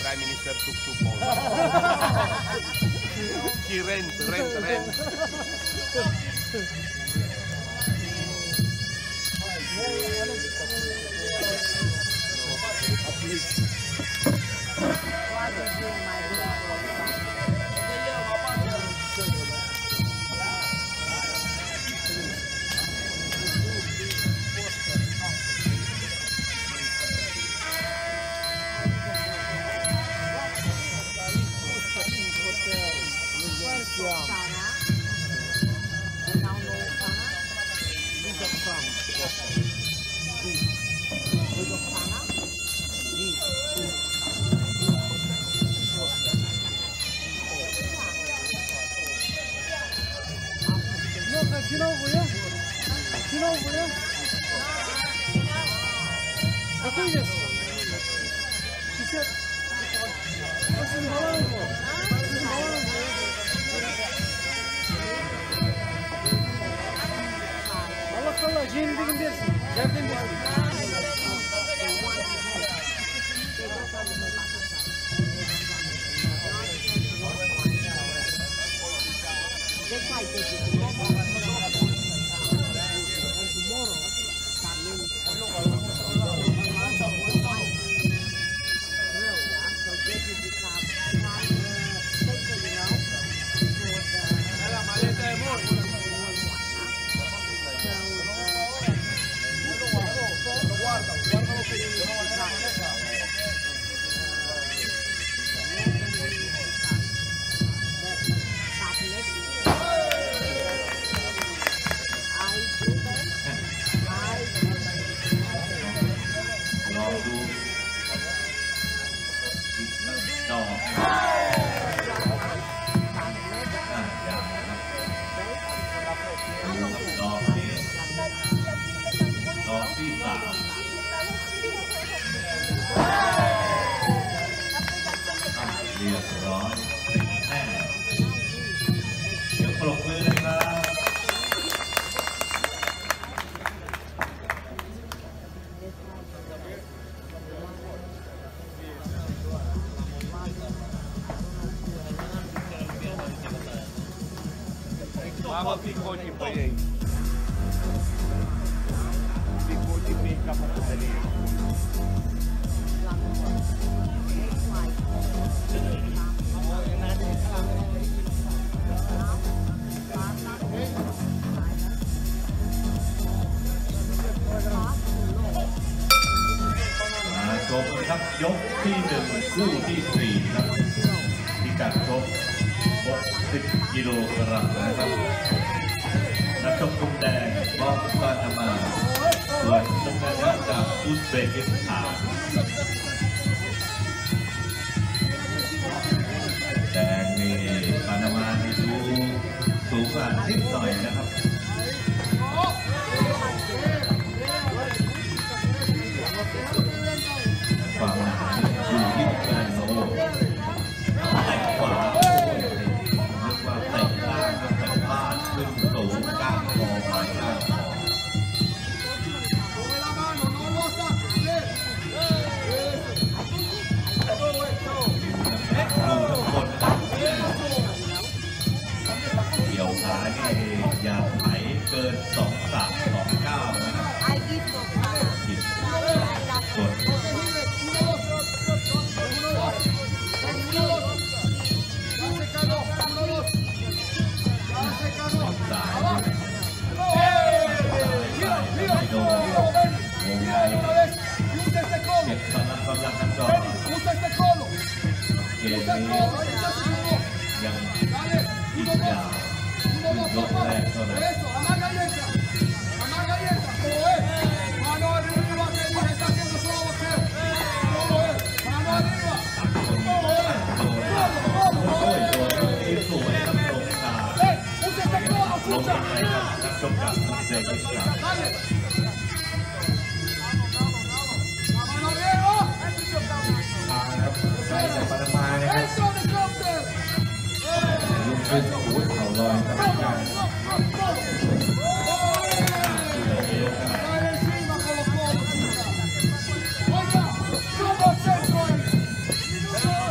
Prime Minister Tuk-Tuk. He rent. Allah jengligin bersin, jardam bersin. Mama ficou de banho. Ficou de pica para ali. จบครับยกที่1คู่ที่4ครับพิกัดชก60 กิโลกรัมนะครับนักชกมุมแดงบอสบานามาส่วนมุมแดงจากอุซเบกิสถานแดงนี่บานามานี่ดูสูงกว่านิดหน่อยนะครับความหนาอยู่ที่การโน้แต่ขวาเรียกว่าเตะล่างแต่พลาดขึ้นสูงกลางคอหายกลางคอเดี่ยวขานี่อย่าไหลเกิน2329นะครับกดเกมนี้ยังอีกยาวยกแรกเท่านั้นสวยครับลงตาลงไปครับนักชกจากอุซเบกิสถานใส่แต่ปานามานะครับลุกขึ้นโอ้ยเข่าลอยครับ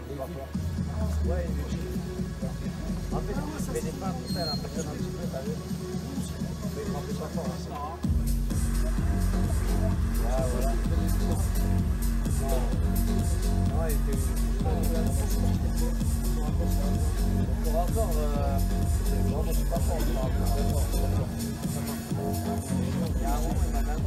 En fait, mais les femmes, ça, elle impressionne un petit peu, t'as vu? Mais il m'empêche pas fort. Ah, voilà. Non, il était pour encore, moi je suis pas fort. Il y a un moment, il m'a même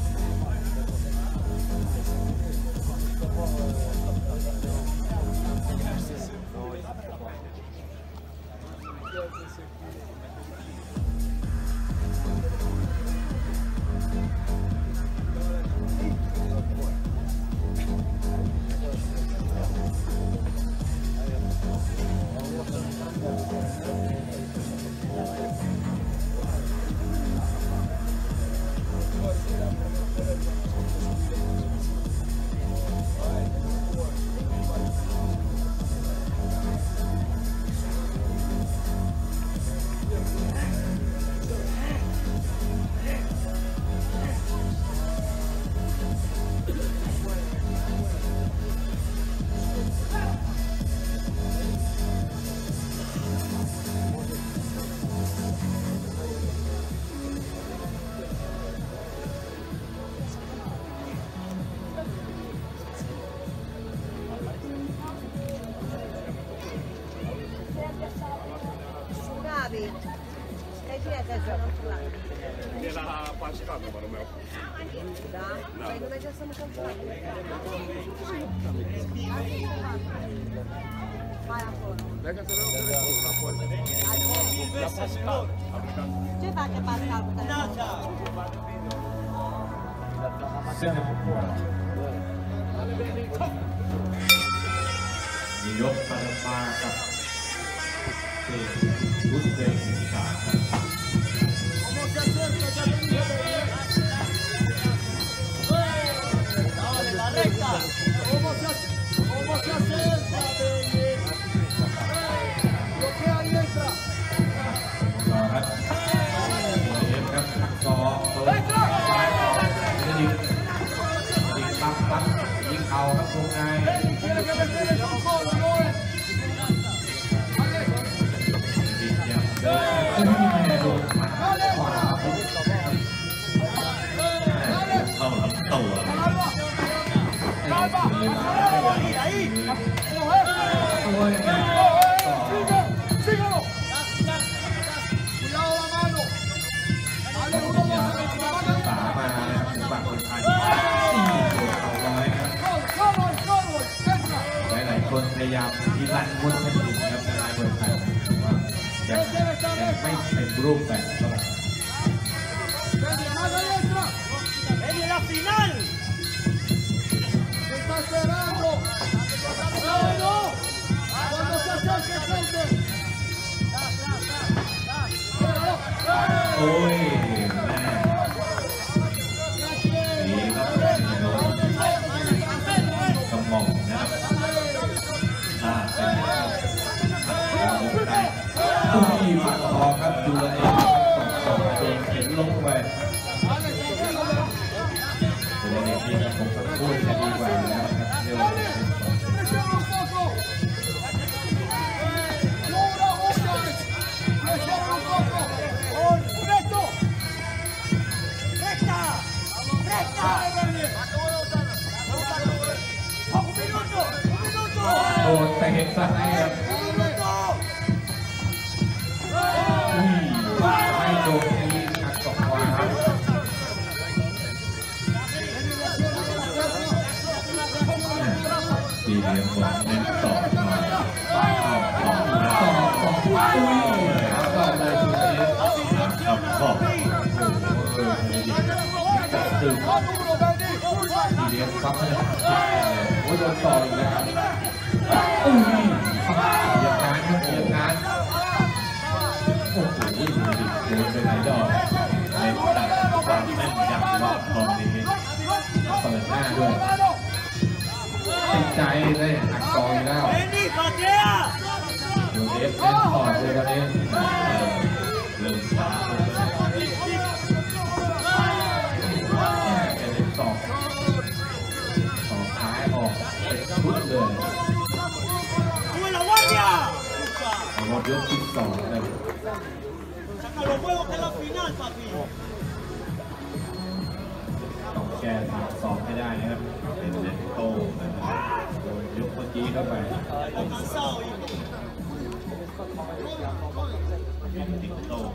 Nella Pascata, mano meu. Da? Păi nu mergem să mâncăm și mai acolo. Dacă să vreau telefonul înapoi. La Pascal. Ce face Pascal cu telefonul? Center point มียกปารามากับเตะรุดเบรกขาดยิงเอาครับวงในยิงยังเดินไม่มีคะแนนโดนหมัดขวาเข้าลำตัวสามานะครับถึงฝั่งคนไทยหลายคนพยายามทีรันมุดแผ่นดินครับในลายบนไทยว่ายังไม่เป็นรูปแบบเท่าไหร่โอ้ยแม่นี่ครับกระหม่อมนะครับตุ้ยฝักคอครับดูแลเองครับโดนเข็นลงไปตัวเด็กนี่ครับผมพูดจะดีกว่าแล้วครับเดี๋ยวโดนเตะซ้ายครับไม่โดนตีหักศอกขวาครับตีเหลี่ยมบอลเน้นต่อมาตุ้ยครับก็เลยตุ้ยครับก็ตื่นตีเหลี่ยมปั๊บเลยโอ้ยโดนต่ออีกแล้วครับอุ้ยเหยียบงานครับเหยียบงานโอ้โหโดนไปหลายดอกในตัดความแม่นยำรอบตอนนี้เปิดหน้าด้วยติดใจเลยหักคออีกแล้วดูเอฟเล่นถอดเลยตอนนี้เริ่มช้าเป็นสองท้ายออกเป็นชุดเลยหมดยกที่2ครับต้องแก้3-2ให้ได้นะครับเป็นเน็ตโต้นะครับโดนยกเมื่อกี้เข้าไปติดโต้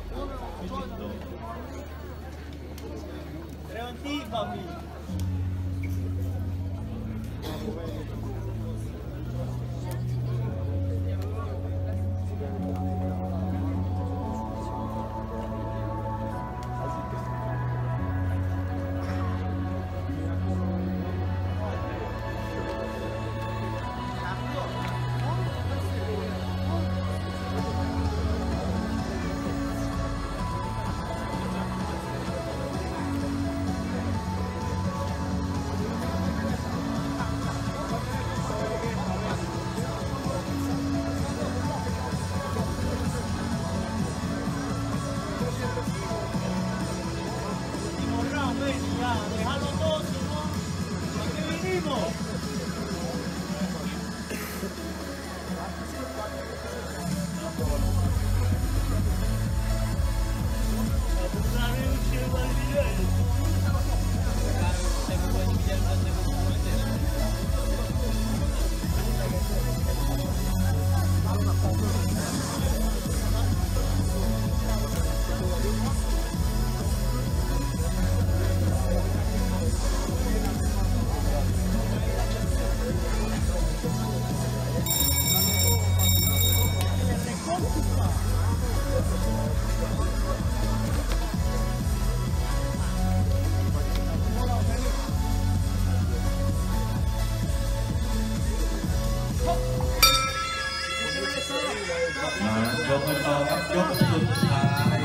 ยกต่อครับยกสุดท้าย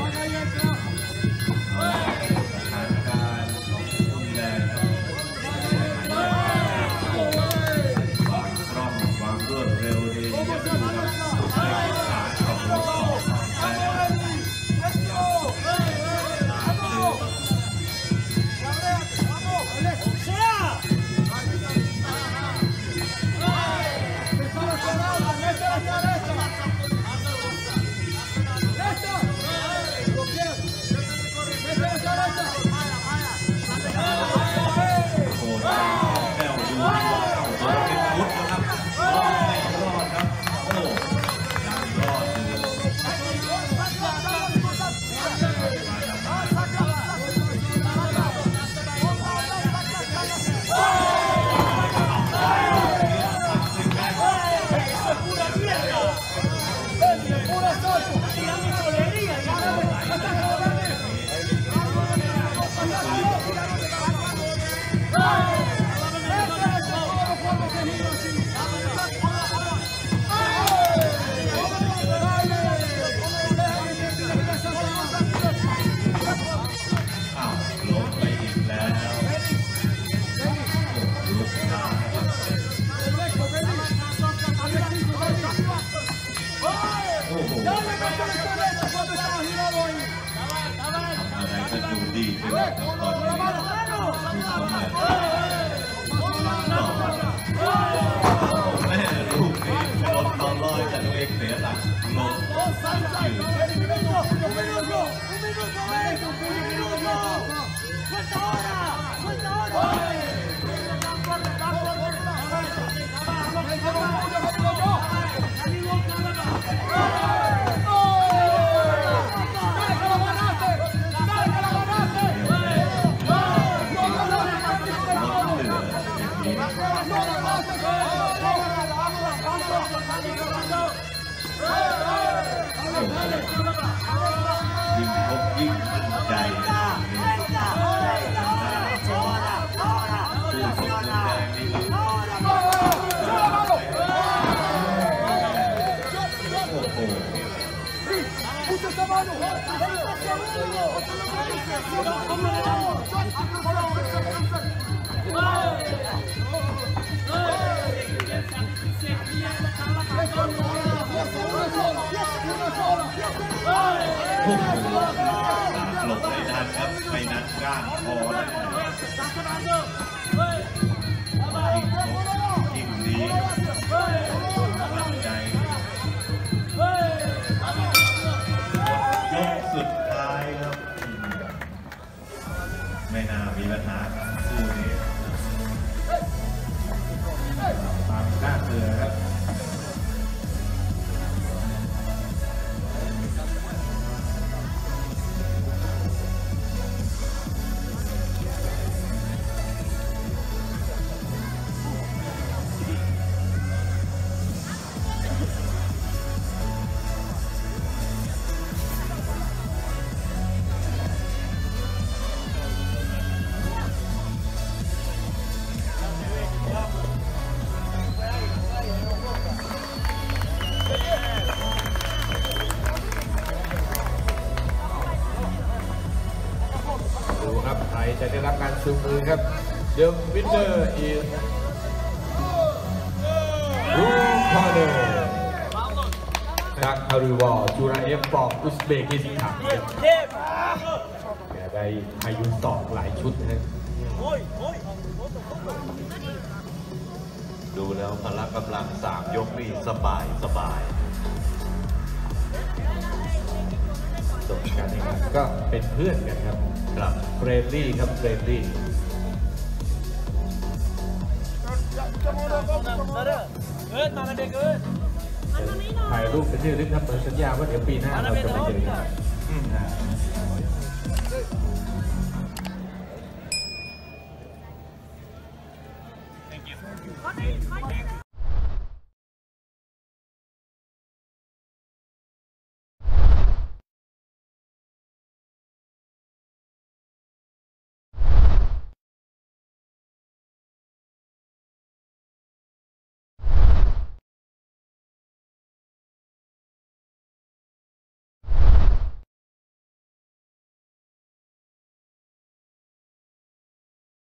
สถานการณ์ของมุมแดงครับวางคล่องวางรวดเร็วดีอย่างดูครับในขาของรถต่ออะไรก็ดูดีไปหมดตอนนี้แม่ลูกนี้รถตอนลอยแต่ตัวเองเสียหลักลงยิ่งพบยิ่งมั่นใจผู้ชมแดงนี่ก็โอ้โหหลบไม่ทันครับชูมือครับ The winner is รูคอนเนอร์จากฮารุวอลจูราเอฟฟอร์อุซเบกิสถานได้พายุตอกหลายชุดนะดูแล้วพละกำลัง3 ยกนี่สบายส่วนการแข่งขันก็เป็นเพื่อนกันครับเฟรนลี่ครับเฟรนลี่ถ่ายรูปเป็นที่ระลึกครับเหมือนสัญญาว่าเดี๋ยวปีหน้าเราจะไปเจอกัน